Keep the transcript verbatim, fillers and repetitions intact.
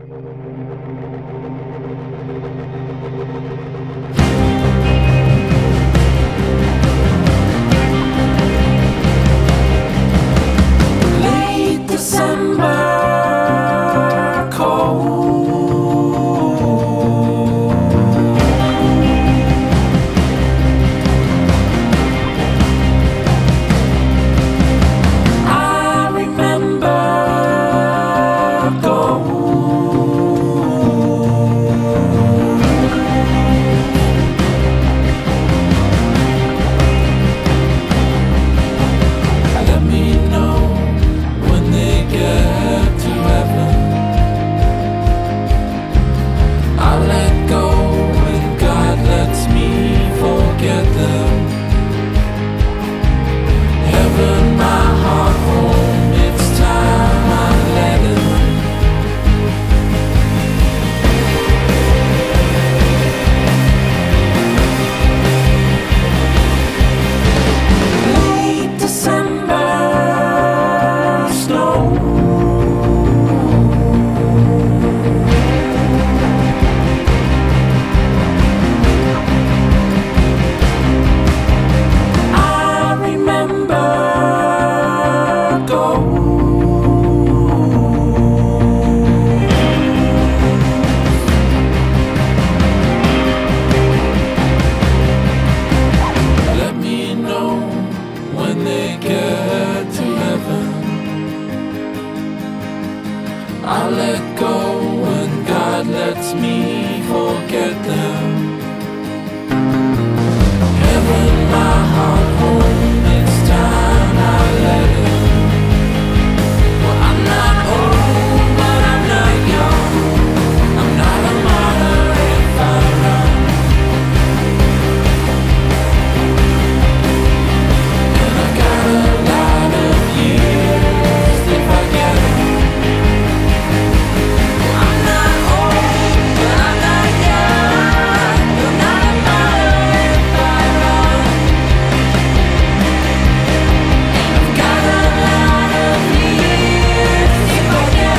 Late December cold. I remember let me know when they get to heaven. I'll let go when God lets me forget them. Heaven, my heart home, it's time I let it. Late December snow. I remember gold. Let me know when they get to heaven. I'll let go when God lets me forget them. Heaven, my heart home, it's time I let it. Well, I'm not old, but I'm not young. I'm not a martyr if I run. And I got a lot of years if I get it. Well, I'm not old, but I'm not young. I'm not a martyr if I run. And I've got a lot of years if I get